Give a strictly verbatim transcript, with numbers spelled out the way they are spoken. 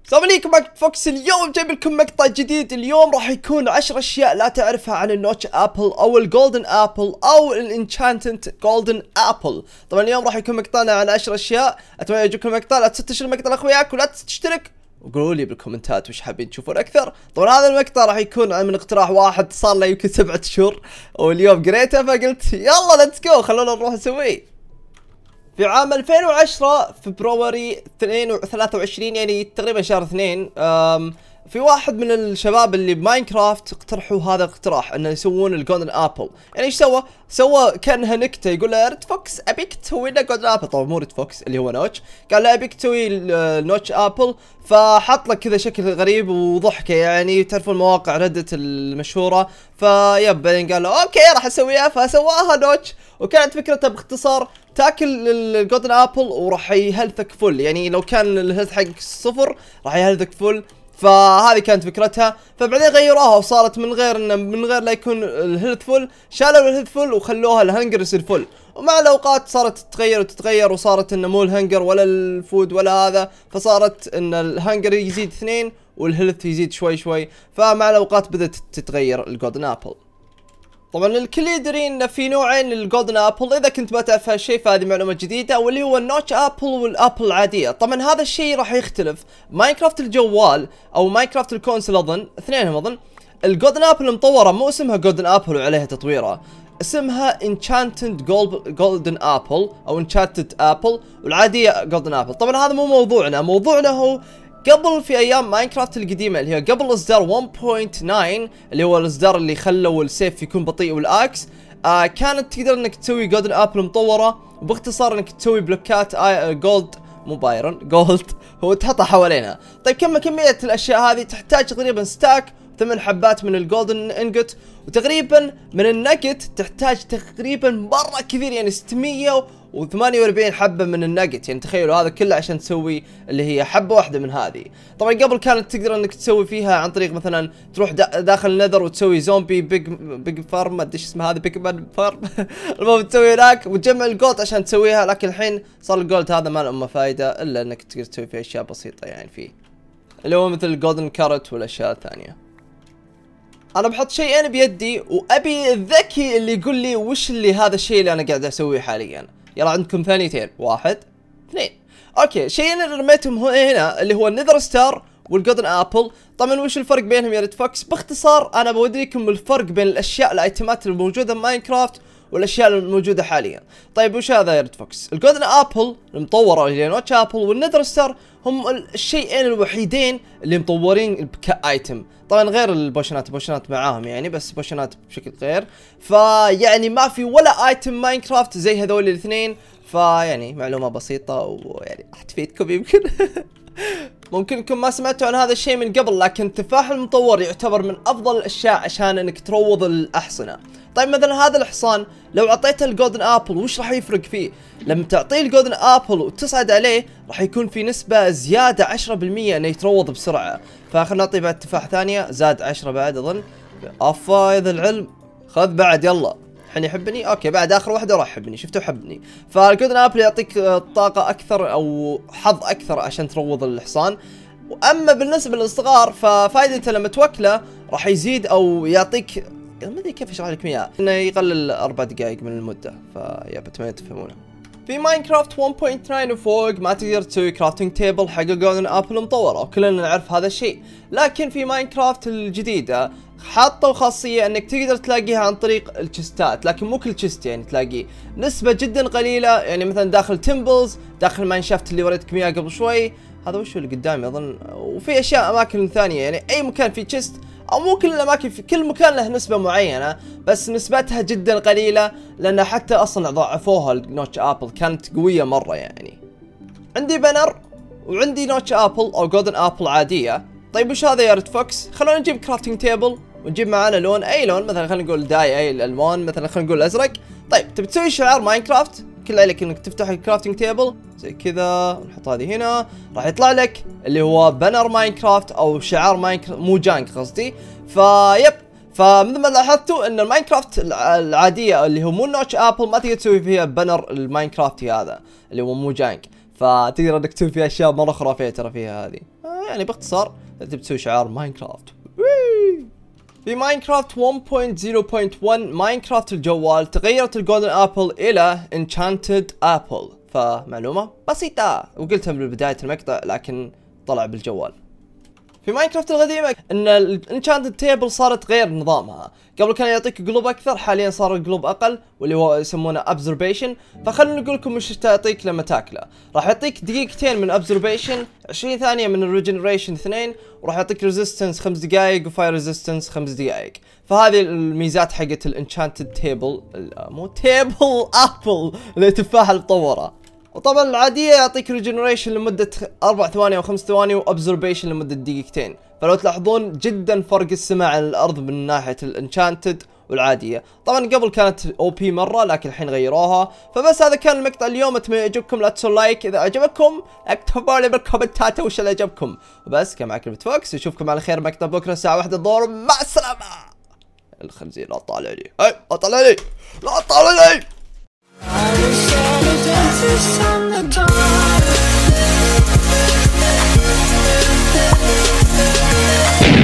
السلام عليكم، معك فوكس. اليوم جايب لكم مقطع جديد. اليوم راح يكون عشر اشياء لا تعرفها عن النوتش ابل او الجولدن ابل او الانشانتد جولدن ابل. طبعا اليوم راح يكون مقطعنا عن عشر اشياء. اتمنى يعجبكم المقطع. لا تنسوا تشتركوا المقطع لاخوياك ولا تشترك، وقولوا لي بالكومنتات وش حابين تشوفون اكثر. طبعا هذا المقطع راح يكون من اقتراح واحد صار له يمكن سبعة شهور، واليوم قريته فقلت يلا ليتس جو، خلونا نروح نسويه. في عام ألفين وعشرة فبراير ثلاثة وعشرين، يعني تقريبا شهر اثنين، في واحد من الشباب اللي بماينكرافت اقترحوا هذا الاقتراح انه يسوون الجولدن ابل. يعني ايش سوى؟ سوى كانها نكته، يقول له ريد فوكس ابيك تسوي لنا جولدن ابل. طبعا مو ريد فوكس اللي هو نوتش، قال له ابيك تسوي نوتش ابل، فحط لك كذا شكل غريب وضحكه. يعني تعرفون مواقع ريدت المشهوره، فيب بعدين قال له اوكي راح اسويها، فسواها نوتش. وكانت فكرته باختصار تاكل الجولدن ابل وراح يهلثك فل. يعني لو كان الهيلث حقك صفر راح يهلثك فل، فهذه كانت فكرتها. فبعدين غيروها وصارت من غير انه من غير لا يكون الهيلث فل، شالوا الهيلث فل وخلوها الهنجر يصير فل. ومع الاوقات صارت تتغير وتتغير، وصارت انه مو الهنجر ولا الفود ولا هذا، فصارت ان الهنجر يزيد اثنين والهيلث يزيد شوي شوي. فمع الاوقات بدأت تتغير الجولدن ابل. طبعا الكل يدري ان في نوعين للجولدن ابل، اذا كنت ما تعرف هالشيء فهذه معلومه جديده، واللي هو النوتش ابل والابل العاديه. طبعا هذا الشيء راح يختلف. ماينكرافت الجوال او ماينكرافت الكونسول اظن اثنينهم اظن الجولدن ابل المطوره مو اسمها جولدن ابل وعليها تطويره، اسمها انشانتد جولدن ابل او انشانتد ابل، والعاديه جولدن ابل. طبعا هذا مو موضوعنا، موضوعنا هو قبل في ايام ماينكرافت القديمه اللي هي قبل اصدار واحد نقطة تسعة، اللي هو الاصدار اللي خلوا السيف يكون بطيء والاكس. آه كانت تقدر انك تسوي جولدن ابل مطوره، وباختصار انك تسوي بلوكات آي جولد، مو بايرون جولد، هو تحطها حوالينها. طيب كم كميه الاشياء هذه؟ تحتاج تقريبا ستاك ثمان حبات من الجولدن انجوت، وتقريبا من النجت تحتاج تقريبا مره كثير، يعني ستمية وثمانية وأربعين حبة من الناجت. يعني تخيلوا هذا كله عشان تسوي اللي هي حبة واحدة من هذه. طبعا قبل كانت تقدر انك تسوي فيها عن طريق مثلا تروح داخل النذر وتسوي زومبي بيج بيج فارم، ما ادري ايش اسمها هذه، بيج مان فارم المهم تسوي هناك وتجمع الجولد عشان تسويها. لكن الحين صار الجولد هذا ما له أمه فايدة الا انك تقدر تسوي فيه اشياء بسيطة، يعني فيه اللي هو مثل الجولدن كارت والاشياء الثانية. انا بحط شيء انا بيدي وابي الذكي اللي يقول لي وش اللي هذا الشيء اللي انا قاعد اسويه حاليا. يلا عندكم ثانيتين، واحد اثنين. اوكي شيئين اللي رميتهم هنا اللي هو النذر ستار والجولدن ابل. طبعا وش الفرق بينهم يا ريد فوكس؟ باختصار انا بوديكم الفرق بين الاشياء الايتمات الموجوده بماينكرافت والاشياء الموجوده حاليا. طيب وش هذا يا ريد فوكس؟ الجولدن ابل المطوره اللي هي نوتش ابل، والنذر ستار هم الشيئين الوحيدين اللي مطورين كايتم. طبعا غير البوشنات، البوشنات معاهم يعني، بس بوشنات بشكل غير. فيعني ما في ولا ايتم ماينكرافت زي هذول الاثنين. فيعني معلومه بسيطه ويعني راح تفيدكم يمكن ممكن انكم ما سمعتوا عن هذا الشيء من قبل، لكن التفاح المطور يعتبر من افضل الاشياء عشان انك تروض الاحصنه. طيب مثلا هذا الحصان لو اعطيته الجولدن ابل وش راح يفرق فيه؟ لما تعطيه الجولدن ابل وتصعد عليه راح يكون في نسبه زياده عشرة بالمية انه يتروض بسرعه. فخلنا نعطيه بعد تفاح ثانيه زاد عشرة بعد اظن. افا يا ذا العلم، خذ بعد يلا. الحين يحبني؟ اوكي بعد اخر واحده راح يحبني، شفتوا حبني. فالجولدن ابل يعطيك طاقه اكثر او حظ اكثر عشان تروض الحصان. واما بالنسبه للصغار ففائدته لما توكله راح يزيد او يعطيك، ما ادري كيف اشرح لكم اياه، انه يقلل اربع دقائق من المده. فيا بتمنى تفهمونه. في ماينكرافت واحد نقطة تسعة وفوق ما تقدر تسوي كرافتنج تيبل حق الجولدن ابل مطوره، وكلنا نعرف هذا الشيء. لكن في ماينكرافت الجديده حطوا خاصيه انك تقدر تلاقيها عن طريق التشستات، لكن مو كل تشست يعني تلاقيه، نسبه جدا قليله. يعني مثلا داخل تمبلز، داخل ماينشافت اللي وريتكم اياه قبل شوي، هذا وش اللي قدامي اظن، وفي اشياء اماكن ثانيه. يعني اي مكان في تشست، او مو كل الاماكن، في كل مكان له نسبه معينه، بس نسبتها جدا قليله، لان حتى اصلا ضاعفوها النوتش ابل كانت قويه مره. يعني عندي بانر وعندي نوتش ابل او جولدن ابل عاديه. طيب وش هذا يا ريد فوكس؟ خلونا نجيب كرافتنج تيبل ونجيب معانا لون، اي لون مثلا خلينا نقول داي اي الالوان، مثلا خلينا نقول ازرق. طيب تبي تسوي شعار ماينكرافت، كل عليك انك تفتح الكرافتنج تيبل زي كذا، نحط هذه هنا، راح يطلع لك اللي هو بانر ماينكرافت او شعار ماينكرافت، مو جانك قصدي. فيب فمثل ما لاحظتوا ان الماينكرافت العاديه اللي هو مو نوتش ابل ما تقدر تسوي فيها بانر الماينكرافتي هذا اللي هو مو جانك. فتقدر انك تسوي فيها اشياء مره خرافيه ترى فيها هذه. آه يعني باختصار تبي تسوي شعار ماينكرافت. في ماينكرافت واحد نقطة صفر نقطة واحد ماينكرافت الجوال تغيرت الجولدن ابل الى انشانتد ابل، فمعلومه بسيطه وقلتها من بدايه المقطع لكن طلع بالجوال. في ماينكرافت القديمه ان الانشانتد تيبل صارت غير نظامها، قبل كان يعطيك قلوب اكثر، حاليا صار القلوب اقل واللي هو يسمونه ابزربيشن. فخلونا نقول لكم وش تعطيك لما تاكله. راح يعطيك دقيقتين من ابزربيشن، عشرين ثانيه من الريجنريشن اثنين، وراح يعطيك ريزيستنس خمس دقائق وفاير ريزيستنس خمس دقائق. فهذه الميزات حقت الانشانتد تيبل، مو تيبل ابل اللي تفاحه المطوره. وطبعا العادية يعطيك ريجنريشن لمدة أربع ثواني أو خمس ثواني وأبزربيشن لمدة دقيقتين. فلو تلاحظون جدا فرق السماء عن الأرض من ناحية الانشانتد والعادية. طبعا قبل كانت او بي مرة لكن الحين غيروها. فبس هذا كان المقطع اليوم، اتمنى يعجبكم، لا تنسوا لايك اذا عجبكم، اكتبوا لي بالكومنتات وش اللي عجبكم. وبس كان معكم فوكس، نشوفكم على خير مقطع بكرة الساعة واحدة الظهر، مع السلامة. الخنزير لا طالع لي، اي لا طالع لي، لا طالع لي. I was on the dancing on the dawn.